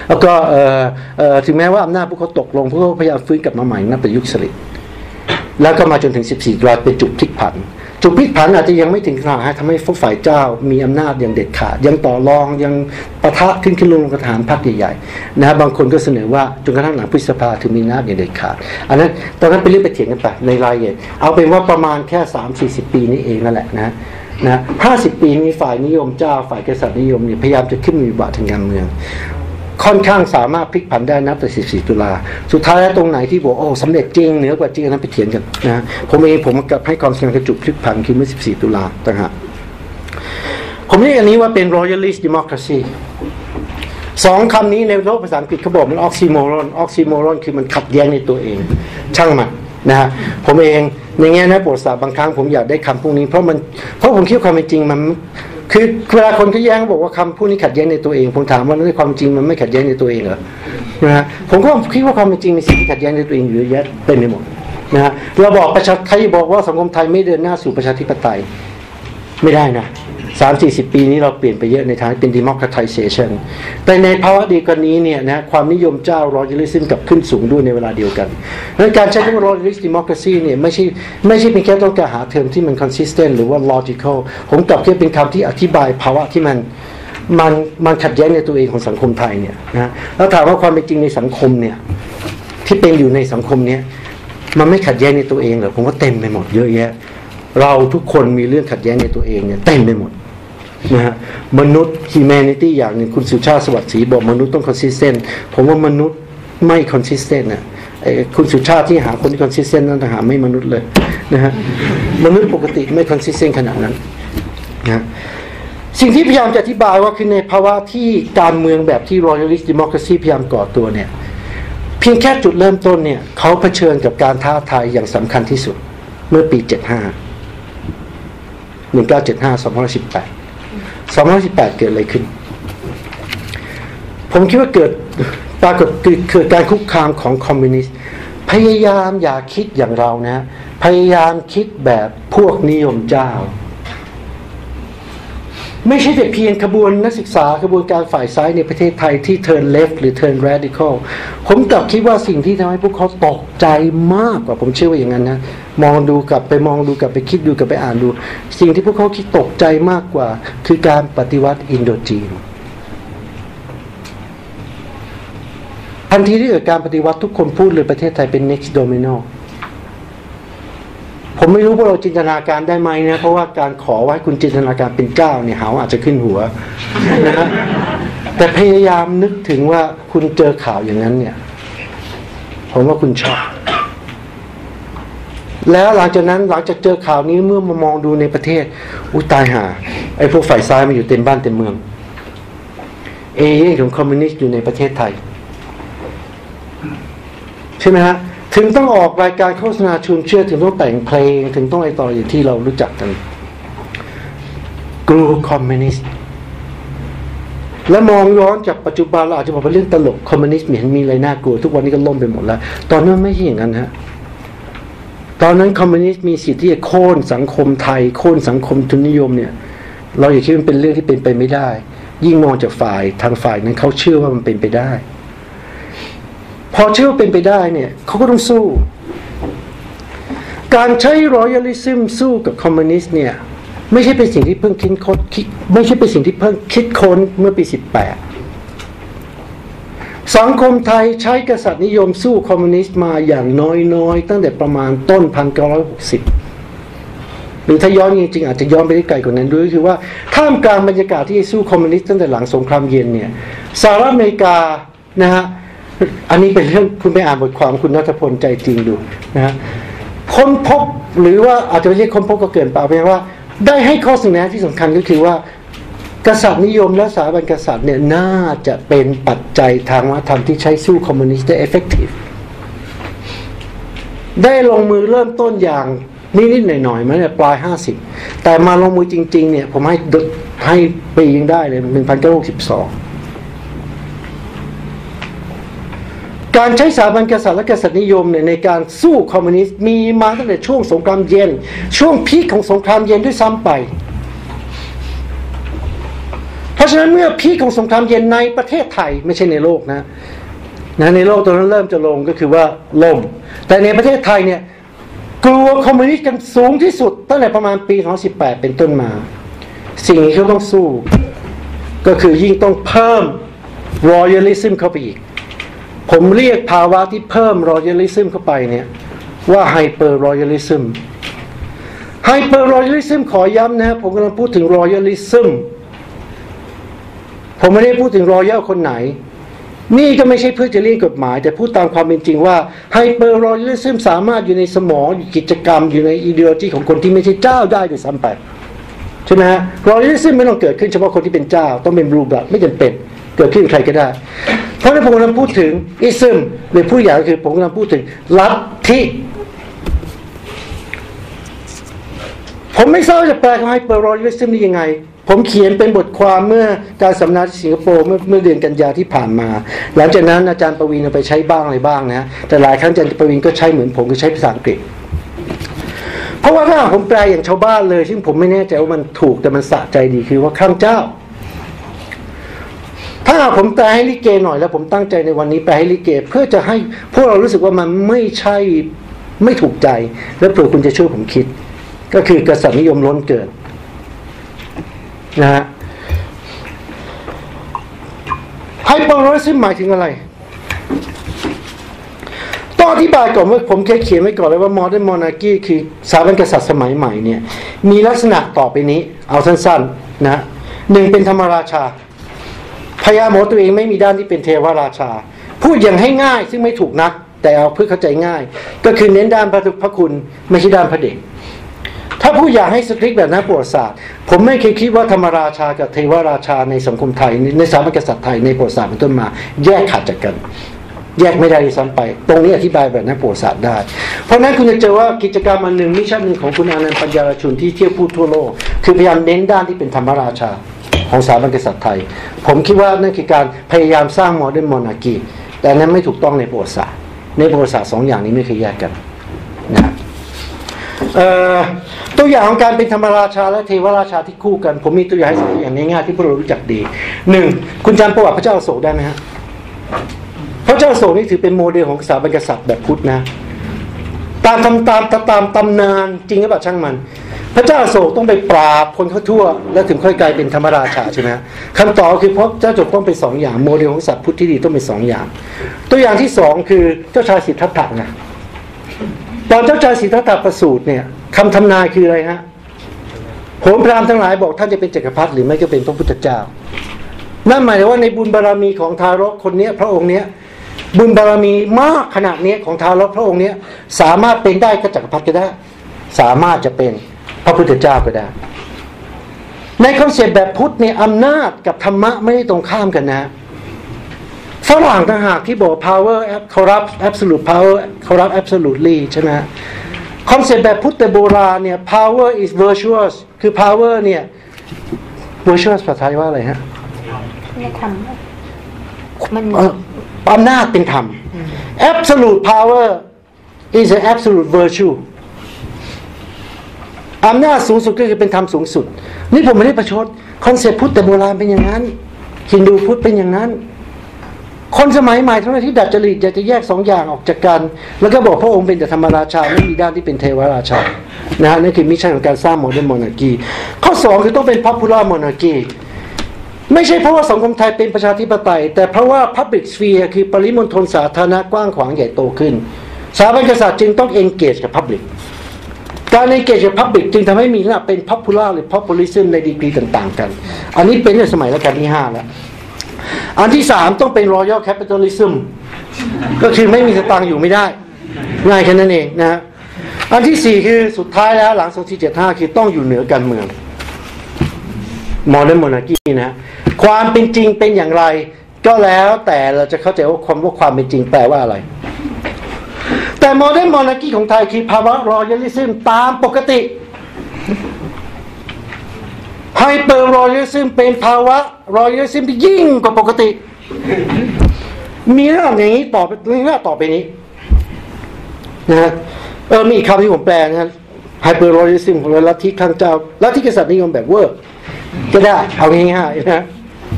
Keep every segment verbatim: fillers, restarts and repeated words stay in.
แล้วก็ถึงแม้ว่าอำนาจพวกเขาตกลงพวกเขาพยายามฟื้นกลับมาใหม่นับแต่ยุคสฤษดิ์แล้วก็มาจนถึงสิบสี่ตุลาเป็นจุดพลิกผันจุดพลิกผันอาจจะยังไม่ถึงขนาดทำให้ฝ่ายเจ้ามีอำนาจอย่างเด็ดขาดยังต่อรองยังปะทะขึ้นขึ้นลงกับทหารพรรคใหญ่ๆนะบางคนก็เสนอว่าจนกระทั่งหลังพฤษภาถึงมีอำนาจอย่างเด็ดขาดอันนั้นตอนนั้นเป็นเรื่องไปเถียงกันไปในรายละเอียดเอาเป็นว่าประมาณแค่สามสี่สิบปีนี้เองนั่นแหละนะนะห้าสิบปีนี้ฝ่ายนิยมเจ้าฝ่ายกษัตริย์นิยมเนี่ยพยายามจะขึ้นมีบททางการเมืองค่อนข้างสามารถพลิกผันได้นับแต่สิบสี่ตุลาสุดท้ายแล้วตรงไหนที่บอกโอ้สำเร็จจริงเหนือกว่าจริงนั้นไปเถียงกันนะผมเองผมกับให้ความสำคัญกับจุดพลิกผันคือเมื่อสิบสี่ตุลาต่างหากผมเรียกอันนี้ว่าเป็น royalist democracy สองคำนี้ในโลกภาษาอังกฤษเขาบอกมัน oxymoron oxymoron คือมันขัดแย้งในตัวเองช่างมันนะฮะผมเองในแง่นักประวัติศาสตร์บางครั้งผมอยากได้คำพวกนี้เพราะมันเพราะผมคิดความเป็นจริงมันคือเวลาคนเขาแย้งบอกว่าคำพูดนี้ขัดแย้งในตัวเองผมถามว่าในความจริงมันไม่ขัดแย้งในตัวเองเหรอนะฮะผมก็คิดว่าความเป็นจริงในสิ่งที่ขัดแย้งในตัวเองอยู่เยอะแยะเต็มไปหมดนะฮะเราบอกประชาใครบอกว่าสังคมไทยไม่เดินหน้าสู่ประชาธิปไตยไม่ได้นะสามสี่สิบปีนี้เราเปลี่ยนไปเยอะในทางเป็น democratization แต่ในภาวะเดียวกันนี้เนี่ยนะความนิยมเจ้า royalism กับขึ้นสูงด้วยในเวลาเดียวกันดังนั้นการใช้คำว่า royalist democracy เนี่ยไม่ใช่ไม่ใช่เป็นแค่ต้องการหาเทอมที่มัน consistent หรือว่า logical ผมกลับแค่เป็นคำที่อธิบายภาวะที่มันมันมันขัดแย้งในตัวเองของสังคมไทยเนี่ยนะแล้วถามว่าความเป็นจริงในสังคมเนี่ยที่เป็นอยู่ในสังคมเนี้ยมันไม่ขัดแย้งในตัวเองเหรอผมว่าเต็มไปหมดเยอะแยะเราทุกคนมีเรื่องขัดแย้งในตัวเองเนี่ยเต็มไปหมดนะฮะมนุษย์ humanity อย่างหนึ่งคุณสุชาติสวัสดิ์ศรีบอกมนุษย์ต้อง consistent ผมว่ามนุษย์ไม่ consistent นะไอ้คุณสุชาติที่หาคนที่ consistent นั่นหาไม่มนุษย์เลยนะฮะมนุษย์ปกติไม่ consistent ขนาดนั้นนะสิ่งที่พยายามจะอธิบายว่าคือในภาวะที่การเมืองแบบที่ royalist democracy พยายามก่อตัวเนี่ยเพียงแค่จุดเริ่มต้นเนี่ยเขาเผชิญกับการท้าทายอย่างสำคัญที่สุดเมื่อปีเจ็ดสิบห้า หนึ่งพันเก้าร้อยเจ็ดสิบห้า สองพันห้าร้อยสิบแปด สองพันห้าร้อยสิบแปดเกิดอะไรขึ้นผมคิดว่าเกิดปรากฏเกิดการคุกคามของคอมมิวนิสต์พยายามอย่าคิดอย่างเรานะพยายามคิดแบบพวกนิยมเจ้าไม่ใช่แต่เพียงขบวนนักศึกษาขบวนการฝ่ายซ้ายในประเทศไทยที่ turn left หรือ turn radical ผมกลับคิดว่าสิ่งที่ทำให้พวกเขาตกใจมากกว่าผมเชื่อว่าอย่างนั้นนะมองดูกลับไปมองดูกลับไปคิดดูกลับไปอ่านดูสิ่งที่พวกเขาคิดตกใจมากกว่าคือการปฏิวัติอินโดจีนทันทีที่เกิดการปฏิวัติทุกคนพูดเลยประเทศไทยเป็น next dominoผมไม่รู้ว่าเราจินตนาการได้ไหมนะเพราะว่าการขอว่าให้คุณจินตนาการเป็นเจ้าเนี่ยหาอาจจะขึ้นหัวนะฮะแต่พยายามนึกถึงว่าคุณเจอข่าวอย่างนั้นเนี่ยผมว่าคุณชอบแล้วหลังจากนั้นหลังจากเจอข่าวนี้เมื่อมามองดูในประเทศอุ้ยตายห่าไอ้พวกฝ่ายซ้ายมาอยู่เต็มบ้านเต็มเมืองเอเย่นของคอมมิวนิสต์อยู่ในประเทศไทยใช่ไหมฮะถึงต้องออกรายการโฆษณาชวนเชื่อถึงต้องแต่งเพลงถึงต้องไอ้ต่ออย่างที่เรารู้จักกันกลัวคอมมิวนิสต์และมองย้อนจากปัจจุบันเราอาจจะบอกเป็นเรื่องตลกคอมมิวนิสต์เห็นมีอะไรน่ากลัวทุกวันนี้ก็ล่มไปหมดแล้วตอนนั้นไม่ใช่อย่างนั้นฮะตอนนั้นคอมมิวนิสต์มีสิทธิ์ที่จะโค่นสังคมไทยโค่นสังคมทุนนิยมเนี่ยเราอย่าคิดว่ามันเป็นเรื่องที่เป็นไปไม่ได้ยิ่งมองจากฝ่ายทางฝ่ายนั้นเขาเชื่อว่ามันเป็นไปได้พอเชื่อว่าเป็นไปได้เนี่ยเขาก็ต้องสู้การใช้ royalism สู้กับคอมมิวนิสต์เนี่ยไม่ใช่เป็นสิ่งที่เพิ่งคิดค้นไม่ใช่เป็นสิ่งที่เพิ่งคิดค้นเมื่อปีสิบแปดสังคมไทยใช้กษัตริย์นิยมสู้คอมมิวนิสต์มาอย่างน้อยๆตั้งแต่ประมาณต้น หนึ่งพันเก้าร้อยหกสิบ หรือถ้าย้อนจริงๆอาจจะย้อนไปได้ไกลกว่านั้นด้วยคือว่าท่ามกลางบรรยากาศที่สู้คอมมิวนิสต์ตั้งแต่หลังสงครามเย็นเนี่ยสหรัฐอเมริกานะฮะอันนี้เป็นเรื่องคุณไปอ่านบทความคุณณัฐพลใจจริงดูนะฮะค้นพบหรือว่าอาจจะไม่เรียกค้นพบก็เกินไปเพราะว่าได้ให้ข้อเสนอที่สำคัญก็คือว่ากษัตริย์นิยมและสถาบันกษัตริย์เนี่ยน่าจะเป็นปัจจัยทางวัฒนธรรมที่ใช้สู้คอมมิวนิสต์ได้ effective ได้ลงมือเริ่มต้นอย่างนิดๆหน่อยๆมาเนี่ยปลายห้าสิบแต่มาลงมือจริงๆเนี่ยผมให้ให้ปียังได้เลยหนึ่งพันเก้าร้อยหกสิบสองการใช้สถาบันกษัตริย์และกษัตริย์นิยมเนี่ยในการสู้คอมมิวนิสต์มีมาตั้งแต่ช่วงสงครามเย็นช่วงพีคของสงครามเย็นด้วยซ้ำไปเพราะฉะนั้นเมื่อพีคของสงครามเย็นในประเทศไทยไม่ใช่ในโลกนะนะในโลกตอนนั้นเริ่มจะลงก็คือว่าล่มแต่ในประเทศไทยเนี่ยกลัวคอมมิวนิสต์กันสูงที่สุดตั้งแต่ประมาณปีสองพันสิบแปดเป็นต้นมาสิ่งที่เขาต้องสู้ก็คือยิ่งต้องเพิ่ม royalism เข้าไปอีกผมเรียกภาวะที่เพิ่ม royalism เข้าไปเนี่ยว่า hyper royalism hyper royalism ขอย้ำนะผมกำลังพูดถึง royalism ผมไม่ได้พูดถึง royal คนไหนนี่ก็ไม่ใช่เพื่อจะเลี่ยงกฎหมายแต่พูดตามความเป็นจริงว่า hyper royalism สามารถอยู่ในสมองอยู่กิจกรรมอยู่ใน ideology ของคนที่ไม่ใช่เจ้าได้ด้วยซ้ำไปใช่ไหมฮะ royalism ไม่ต้องเกิดขึ้นเฉพาะคนที่เป็นเจ้าต้องเป็น blue blood ไม่จำเป็นเกิดขึ้นใครก็ได้เพราะฉะนั้นผมกำลังพูดถึง ism หรือผู้ใหญ่ก็คือผมกำลังพูดถึงลัทธิผมไม่ทราบจะแปลคำว่า hyper royalism นี่ยังไงผมเขียนเป็นบทความเมื่อการสัมมนาที่สิงคโปร์เมื่อเมื่อเดือนกันยาที่ผ่านมาหลังจากนั้นอาจารย์ประวินเอาไปใช้บ้างอะไรบ้างนะแต่หลายครั้งอาจารย์ประวินก็ใช้เหมือนผมคือใช้ภาษาอังกฤษเพราะว่าถ้าผมแปลอย่างชาวบ้านเลยซึ่งผมไม่แน่ใจว่ามันถูกแต่มันสะใจดีคือว่าข้างเจ้าถ้าผมแปลให้ลิเกหน่อยแล้วผมตั้งใจในวันนี้แปลให้ลิเกเพื่อจะให้พวกเรารู้สึกว่ามันไม่ใช่ไม่ถูกใจแล้วเผื่อคุณจะช่วยผมคิดก็คือกษัตริย์นิยมล้นเกิดนะฮะไฮเปอร์โรซิมหมายถึงอะไรต้องอธิบายก่อนว่าผมเคยเขียนไว้ก่อนเลยว่าโมเดิร์นมอนาร์คีคือสถาบันกษัตริย์สมัยใหม่เนี่ยมีลักษณะต่อไปนี้เอาสั้นๆนะหนึ่งเป็นธรรมราชาพยายามบอกตัวเองไม่มีด้านที่เป็นเทวราชาพูดอย่างให้ง่ายซึ่งไม่ถูกนักแต่เอาเพื่อเข้าใจง่ายก็คือเน้นด้านพระคุณไม่ใช่ด้านพระเดชถ้าผู้อยากให้สตริกแบบนักประวัติศาสตร์ผมไม่เคยคิดว่าธรรมราชากับเทวราชาในสังคมไทยในสถาบันกษัตริย์ไทยในประวัติศาสตร์เป็นต้นมาแยกขาดจากกันแยกไม่ได้ซ้ำไปตรงนี้อธิบายแบบนักประวัติศาสตร์ได้เพราะนั้นคุณจะเจอว่ากิจกรรมอันหนึ่งมิชชั่นหนึ่งของคุณอานันต์ปัญญารชุนที่เที่ยวพูดทั่วโลกคือพยายามเน้นด้านที่เป็นธรรมราชาของสถาบันกษัตริย์ไทยผมคิดว่านั่นคือการพยายามสร้างโมเดิร์นมอนาร์คีแต่นั้นไม่ถูกต้องในประวัติศาสตร์ในประวัติศาสตร์สองอย่างนี้ไม่เคยแยกกันนะตัวอย่างของการเป็นธรรมราชาและเทวราชาที่คู่กันผมมีตัวอย่างให้สองอย่างง่ายๆที่พวกเรารู้จักดีหนึ่งคุณจำประวัติพระเจ้าอโศกได้ไหมฮะพระเจ้าอโศกนี่ถือเป็นโมเดลของสถาบันกษัตริย์แบบพุทธนะตามตามตามตามตามตำนานจริงหรือเปล่าช่างมันพระเจ้าอโศกต้องไปปราบคนเขาทั่วแล้วถึงค่อยกลายเป็นธรรมราชาใช่ไหมคำตอบคือเพราะเจ้าจบต้องเป็นสองอย่างโมเดลของสัตว์พุทธที่ดีต้องเป็นสองอย่างตัวอย่างที่สองคือเจ้าชายสิทธัตถะนะตอนเจ้าชายสิทธัตถะประสูติเนี่ยคำทำนายคืออะไรฮะโหรพราหมณ์ทั้งหลายบอกท่านจะเป็นจักรพรรดิหรือไม่ก็เป็นพระพุทธเจ้านั่นหมายถึงว่าในบุญบารมีของทารกคนนี้พระองค์เนี้ยบุญบารมีมากขนาดนี้ของทารกพระองค์เนี้ยสามารถเป็นได้ก็จักรพรรดิก็ได้สามารถจะเป็นพระพุทธเจ้าก็ได้ในคอนเซ็ปต์แบบพุทธเนี่ยอำนาจกับธรรมะไม่ได้ตรงข้ามกันนะฝรั่งต่างหากที่บอก power corrupt absolute power corrupt absolutely ใช่ไหมคอนเซ็ปต์แบบพุทธโบราณเนี่ย power is virtuous คือ power เนี่ย virtuous ภาษาไทยว่าอะไรฮะไม่ทำมันอำนาจเป็นธรรม absolute power is an absolute virtue อำนาจสูงสุดก็คือเป็นธรรมสูงสุดนี่ผมไม่ได้ประชดคอนเซ็ปต์พุทธโบราณเป็นอย่างนั้นฮินดูพุทธเป็นอย่างนั้นคนสมัยใหม่เท่านั้นที่ดัดจริตอยากจะแยกสองอย่างออกจากกันแล้วก็บอกพระองค์เป็นแต่ธรรมราชาไม่มีด้านที่เป็นเทวราชานะฮะนั่นคือมิชชั่นของการสร้างโมเดิร์นมอนาร์คีข้อสองคือต้องเป็น popular monarchy ไม่ใช่เพราะว่าสังคมไทยเป็นประชาธิปไตยแต่เพราะว่า public sphere คือปริมณฑลสาธารณะกว้างขวางใหญ่โตขึ้นสถาบันกษัตริย์จึงต้อง engage กับ public การ engage กับ public จึงทำให้มีลักษณะเป็น popular หรือ populism ในดีกรีต่างๆกันอันนี้เป็นในสมัยรัชกาลที่ห้าแล้วอันที่สามต้องเป็น royal capitalism ก็คือไม่มีสตางค์อยู่ไม่ได้ง่ายแค่นั้นเองนะอันที่สี่คือสุดท้ายแล้วหลังสองพันสี่ร้อยเจ็ดสิบห้าคือต้องอยู่เหนือการเมือง modern monarchy นะความเป็นจริงเป็นอย่างไรก็แล้วแต่เราจะเข้าใจว่าความว่าความเป็นจริงแปลว่าอะไรแต่ modern monarchy ของไทยคือภาวะ royalism ตามปกติไฮเปอร์รอยัลซึมเป็นภาวะรอยัลซึมที่ยิ่งกว่าปกติมีเรื่องอย่างนี้ต่อไปเรื่องต่อไปนี้นะฮะเออมีอีกคำที่ผมแปลนะฮะไฮเปอร์รอยัลซึมของลัทธิข้างเจ้าลัทธิกษัตริย์นิยมแบบเวอร์ก็ได้เอาง่ายๆนะ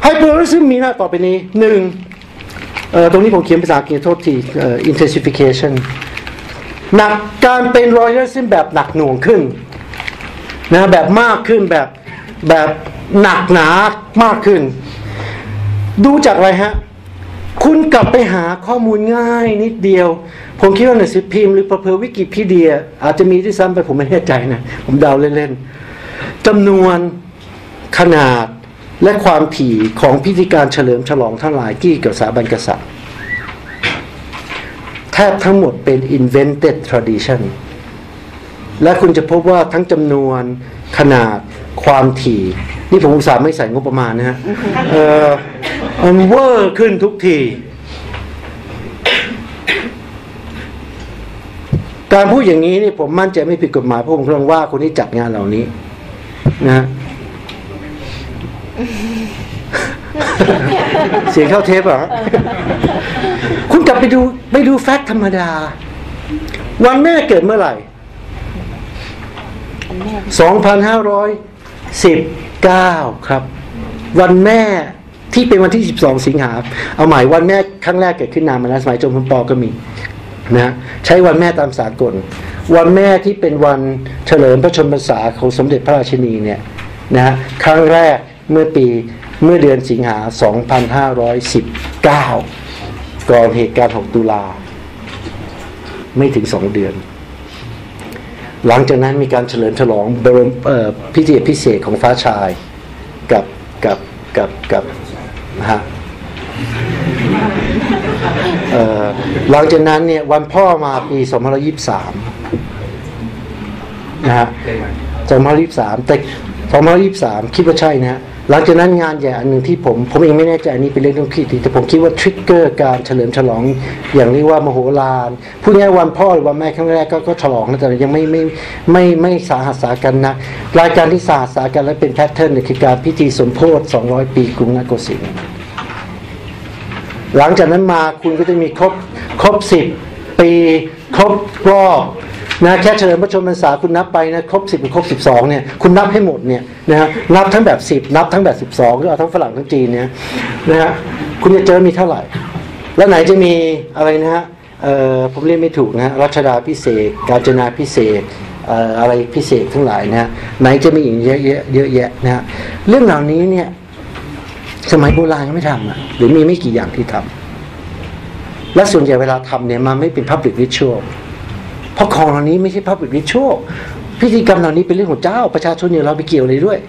Hyperrealism มีหน้าต่อไปนี้หนึ่งเอ่อตรงนี้ผมเขียนภาษาอังกฤษโทษทีเอ่อ intensification หนักการเป็น Realism แบบหนักหน่วงขึ้นนะแบบมากขึ้นแบบแบบหนักหนามากขึ้นดูจากอะไรฮะคุณกลับไปหาข้อมูลง่ายนิดเดียวผมคิดว่าหนังสือพิมพ์หรือประเพอวิกิพีเดียอาจจะมีที่ซ้ำไปผมไม่แน่ใจนะผมเดาเล่นๆจำนวนขนาดและความถี่ของพิธีการเฉลิมฉลองทั้งหลายที่เกี่ยวกับสถาบันกษัตริย์แทบทั้งหมดเป็น invented tradition และคุณจะพบว่าทั้งจำนวนขนาดความถี่นี่ผมอุตส่าห์ไม่ใส่งบประมาณนะฮะเออมันเวอร์ขึ้นทุกทีการพูดอย่างนี้นี่ผมมั่นใจไม่ผิดกฎหมายเพราะผมกำลังว่าคนที่จัดงานเหล่านี้นะเสียงเข้าเทปเหรอคุณกลับไปดูไปดูแฟกต์ธรรมดาวันแม่เกิดเมื่อไหร่สองพันห้าร้อยสิบเก้าครับวันแม่ที่เป็นวันที่สิบสองสิงหาเอาหมายวันแม่ครั้งแรกเกิดขึ้นนานมาแล้วสมัยจอมพลป.ก็มีนะใช้วันแม่ตามสากลวันแม่ที่เป็นวันเฉลิมพระชนมพรรษาของสมเด็จพระราชินีเนี่ยนะครั้งแรกเมื่อปีเมื่อเดือนสิงหาสองพันห้าร้อยสิบเก้าก่อนเหตุการณ์หกตุลาไม่ถึงสองเดือนหลังจากนั้นมีการเฉลิมฉลองบรมเอ่อพิธีพิเศษของฟ้าชายกับกับกับกับนะฮะเอ่อหลังจากนั้นเนี่ยวันพ่อมาปีสองพันห้าร้อยยี่สิบสามนะฮะสองพันห้าร้อยยี่สิบสามแต่สองพันห้าร้อยยี่สิบสามคิดว่าใช่นะฮะหลังจากนั้นงานใหญ่อันหนึ่งที่ผมผมเองไม่แน่ใจอันนี้เป็นเรื่องต้องคิดแต่ผมคิดว่าทริกเกอร์การเฉลิมฉลองอย่างเรียกว่ามโหฬารพูดง่ายวันพ่อหรือวันแม่ครั้งแรกก็ก็ฉลองนะแต่ยังไม่ไม่ไม่ไม่สาหัสสากันนะรายการที่สาหัสสากันและเป็นแพทเทิร์นเนี่ยคือการพิธีสมโภชสองร้อยปีกรุงนโกสินทร์หลังจากนั้นมาคุณก็จะมีครบครบสิบปีครบรอบนะแค่เฉลิมพระชนมพรรษาคุณนับไปนะครบสิบหรือครบสิบสองเนี่ยคุณนับให้หมดเนี่ยนะฮะนับทั้งแบบสิบนับทั้งแบบสิบสองก็เอาทั้งฝรั่งทั้งจีนเนี่ยนะฮะคุณจะเจอมีเท่าไหร่แล้วไหนจะมีอะไรนะฮะเอ่อผมเรียกไม่ถูกนะรัชดาพิเศษกาญจนาพิเศษเอ่ออะไรพิเศษทั้งหลายนะฮะไหนจะมีอีกเยอะแยะเยอะแยะนะฮะเรื่องเหล่านี้เนี่ยสมัยโบราณก็ไม่ทำอ่ะหรือมีไม่กี่อย่างที่ทำและส่วนใหญ่เวลาทำเนี่ยมันไม่เป็น public ritualเพราะของเหล่านี้ไม่ใช่ public ritual พิธีกรรมเหล่านี้เป็นเรื่องของเจ้าประชาชนอย่างเราไปเกี่ยวอะไรด้วย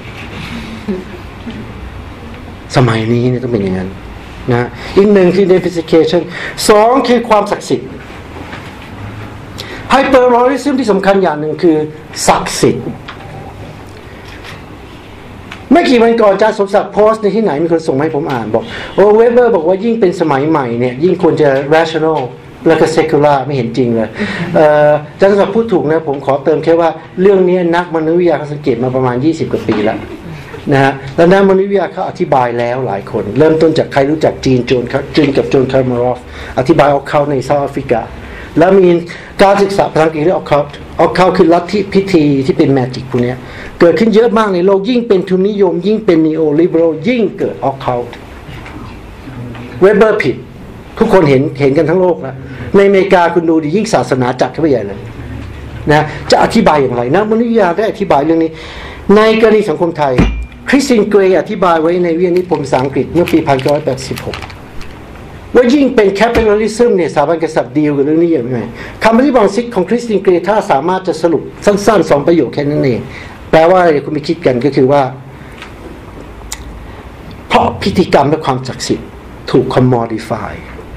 สมัยนี้เนี่ยต้องเป็นอย่างนั้นนะอีกหนึ่งคือ identification สองคือความศักดิ์สิทธิ์ hyperrealism ที่สำคัญอย่างหนึ่งคือศักดิ์สิทธิ์ไม่กี่วันก่อนอาจารย์สมศักดิ์โพสต์ในที่ไหนมีคนส่งมาให้ผมอ่านบอกโอ้เวเบอร์บอกว่ายิ่งเป็นสมัยใหม่เนี่ยยิ่งควรจะ rational แล้วก็ secular ไม่เห็นจริงเลยอาจารย์สมศักดิ์พูดถูกนะผมขอเติมแค่ว่าเรื่องนี้นักมนุษยวิทยาเขาสังเกตมาประมาณยี่สิบกว่าปีแล้วนะฮะแล้วนักมนุษยวิทยาเขาอธิบายแล้วหลายคนเริ่มต้นจากใครรู้จักจีนโจนจีนกับโจนคาร์มารอฟอธิบายออกเข้าในเซาท์แอฟริกาแล้วมีการศึกษาภาษาอังกฤษเรียกออกเข้าออกเข้าคือลัทธิพิธีที่เป็นแมจิกพวกนี้เกิดขึ้นเยอะมากในโลกยิ่งเป็นทุนนิยมยิ่งเป็นนีโอลิเบอรัลยิ่งเกิดออกเข้าเวเบอร์ผิดทุกคนเห็นเห็นกันทั้งโลกแล้วในอเมริกาคุณดูดิยิ่งศาสนาจัดเข้าไปใหญ่เลยนะจะอธิบายอย่างไรนะมนุษยวิทยาได้อธิบายเรื่องนี้ในกรณีสังคมไทยคริสตินเกรย์อธิบายไว้ในวิทยานิพนธ์ภาษาอังกฤษเมื่อปีหนึ่งพันเก้าร้อยแปดสิบหกว่ายิ่งเป็นแคปิตอลิซึมเนี่ยสถาบันกษัตริย์ดีลกับเรื่องนี้อย่างไรคำอธิบายซิกของคริสตินเกรย์ถ้าสามารถจะสรุปสั้นๆสองประโยคแค่นั้นเองแปลว่าอะไรคุณไปคิดกันก็คือว่าเพราะพิธีกรรมและความศักดิ์สิทธิ์ถูก commodify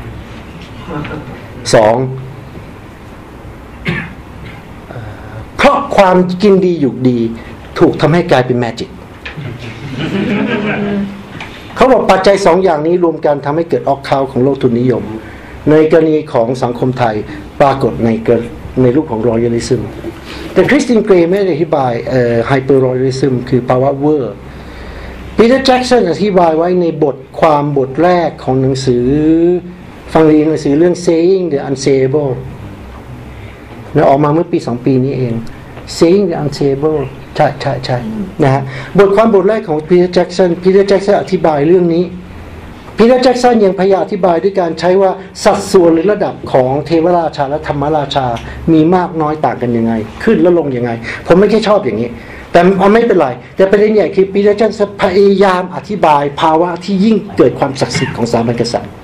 สองเพราะความกินดีอยู่ดีถูกทำให้กลายเป็นแมจิกเขาบอกปัจจัยสองอย่างนี้รวมกันทำให้เกิดออกข่าวของโลกทุนนิยมในกรณีของสังคมไทยปรากฏในในรูปของรอยัลลิซึมแต่คริสตินเกรย์ไม่ได้อธิบายเอ่อไฮเปอร์รอยัลลิซึมคือภาวะเวอร์ปีเตอร์แจ็กสันอธิบายไว้ในบทความบทแรกของหนังสือฟังดีหนังสือเรื่อง Saying the Unsayable นะออกมาเมื่อปีสองปีนี้เอง Saying the Unsayable ใช่ใช่ใช่นะฮะบทความบทแรกของพีเตอร์แจ็กสันพีเตอร์แจ็กสันอธิบายเรื่องนี้พีเตอร์แจ็กสันยังพยายามอธิบายด้วยการใช้ว่าสัดส่วนหรือระดับของเทวราชาและธรรมราชามีมากน้อยต่างกันยังไงขึ้นและลงยังไงผมไม่แค่ชอบอย่างนี้แต่เอาไม่เป็นไรแต่ประเด็นใหญ่คือพีเตอร์แจ็กสันพยายามอธิบายภาวะที่ยิ่งเกิดความศักดิ์สิทธิ์ของสถาบันกษัตริย์